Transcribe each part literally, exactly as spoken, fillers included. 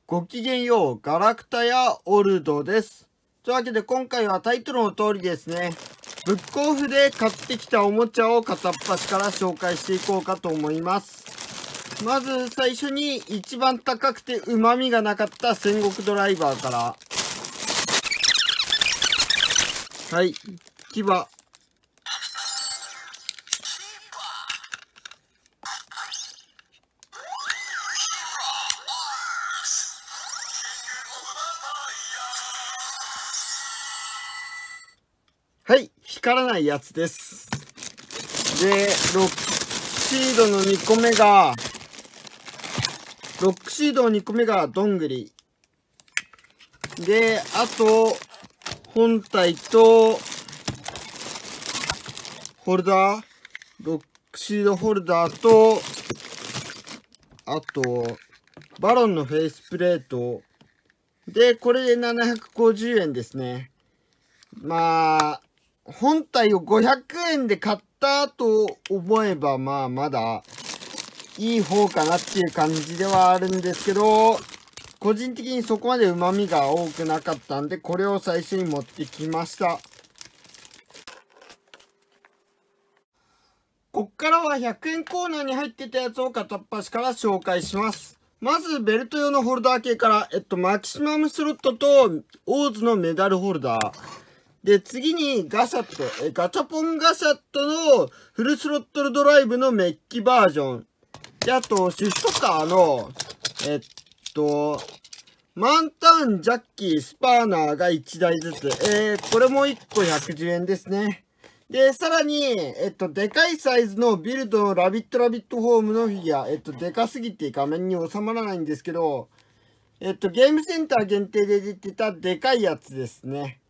ごきげんよう、ガラクタやオルドです。というわけで今回はタイトルの通りですね、ブックオフで買ってきたおもちゃを片っ端から紹介していこうかと思います。まず最初に一番高くて旨味がなかった戦国ドライバーから。はい、牙。はい、光らないやつです。で、ロックシードのにこめが、ロックシードのにこめがどんぐり。で、あと、本体と、ホルダー、ロックシードホルダーと、あと、バロンのフェイスプレート。で、これでななひゃくごじゅうえんですね。まあ、本体をごひゃくえんで買ったと思えば、まあ、まだいい方かなっていう感じではあるんですけど、個人的にそこまで旨味が多くなかったんで、これを最初に持ってきました。こっからはひゃくえんコーナーに入ってたやつを片っ端から紹介します。まず、ベルト用のホルダー系から、えっと、マキシマムスロットと、オーズのメダルホルダー。で、次にガシャット、え、ガチャポンガシャットのフルスロットルドライブのメッキバージョン。で、あと、シュシュカーの、えっと、マンターン、ジャッキー、スパーナーがいちだいずつ。えー、これもいっこひゃくじゅうえんですね。で、さらに、えっと、でかいサイズのビルドのラビットラビットフォームのフィギュア。えっと、でかすぎて画面に収まらないんですけど、えっと、ゲームセンター限定で出てたでかいやつですね。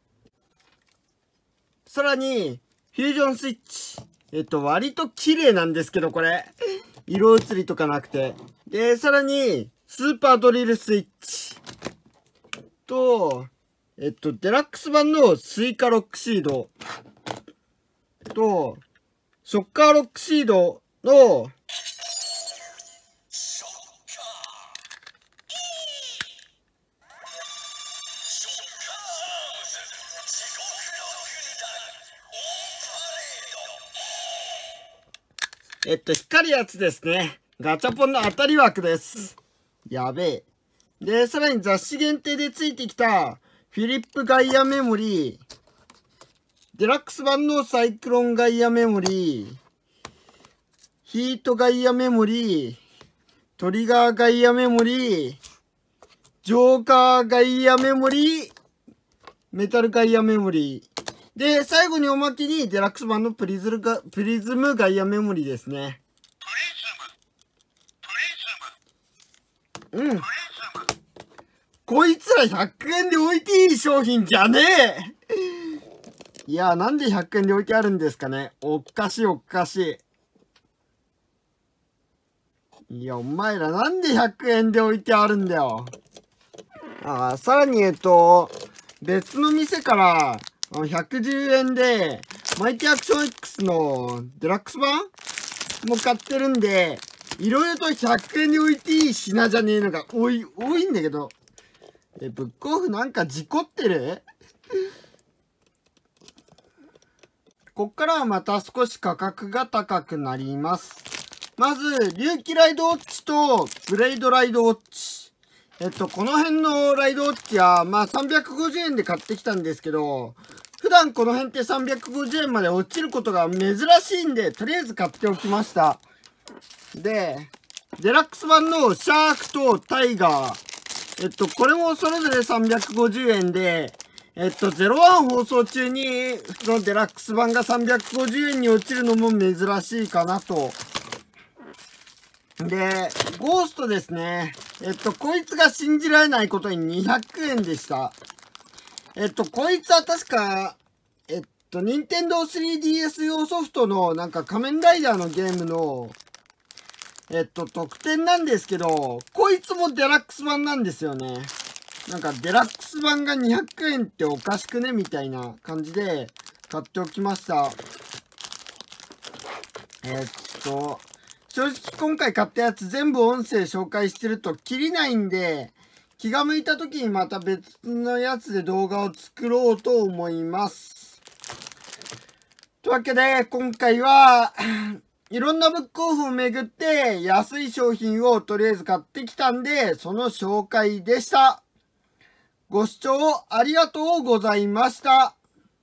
さらに、フュージョンスイッチ。えっと、割と綺麗なんですけど、これ。色移りとかなくて。で、さらに、スーパードリルスイッチ。と、えっと、デラックス版のスイカロックシード。と、ショッカーロックシードの、えっと、光るやつですね。ガチャポンの当たり枠です。やべえ。で、さらに雑誌限定でついてきた、フィリップガイアメモリー、デラックス版のサイクロンガイアメモリー、ヒートガイアメモリー、トリガーガイアメモリー、ジョーカーガイアメモリー、メタルガイアメモリー。で、最後におまけにデラックス版のプリズルガ、プリズムガイアメモリーですね。うん。こいつらひゃくえんで置いていい商品じゃねえ。いや、なんでひゃくえんで置いてあるんですかね。おっかしいおっかしい。いや、お前らなんでひゃくえんで置いてあるんだよ。ああ、さらに言うと、別の店からひゃくじゅうえんで、マイティアクション X のデラックス版も買ってるんで、いろいろとひゃくえんで置いていい品じゃねえのが多い、多いんだけど。え、ブックオフなんか事故ってる？こっからはまた少し価格が高くなります。まず、龍騎ライドウォッチとブレイドライドウォッチ。えっと、この辺のライドウォッチは、まあさんびゃくごじゅうえんで買ってきたんですけど、普段この辺ってさんびゃくごじゅうえんまで落ちることが珍しいんで、とりあえず買っておきました。で、デラックス版のシャークとタイガー。えっと、これもそれぞれさんびゃくごじゅうえんで、えっと、ゼロワン放送中に、そのデラックス版がさんびゃくごじゅうえんに落ちるのも珍しいかなと。で、ゴーストですね。えっと、こいつが信じられないことににひゃくえんでした。えっと、こいつは確か、えっと、ニンテンドースリーディーエス 用ソフトのなんか仮面ライダーのゲームの、えっと、特典なんですけど、こいつもデラックス版なんですよね。なんかデラックス版がにひゃくえんっておかしくねみたいな感じで買っておきました。えっと、正直今回買ったやつ全部音声紹介してるとキリないんで、 気が向いた時にまた別のやつで動画を作ろうと思います。というわけで、今回は、いろんなブックオフを巡って安い商品をとりあえず買ってきたんで、その紹介でした。ご視聴ありがとうございました。さ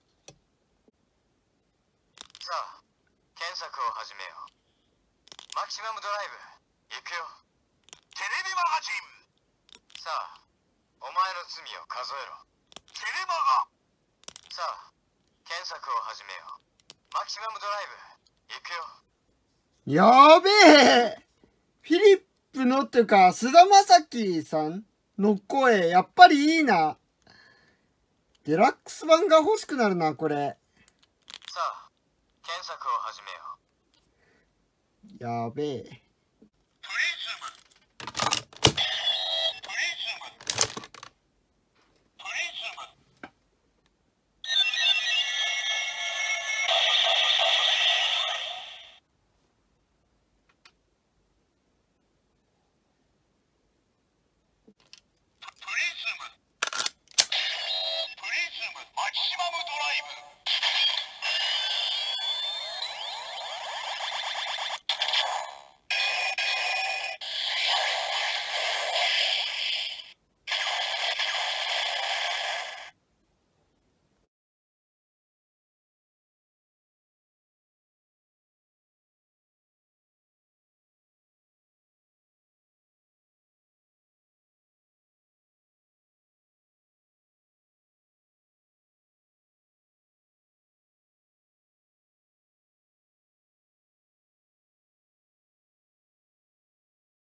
あ、検索を始めよう。マキシマムドライブ、行くよ。テレビマガジン。さあ、お前の罪を数えろ。テレマガ。さあ、検索を始めよう。マキシマムドライブ、行くよ。 やべえ、フィリップのっていうか、菅田将暉さんの声、やっぱりいいな。デラックス版が欲しくなるな、これ。 さあ、検索を始めよう。 やべえ。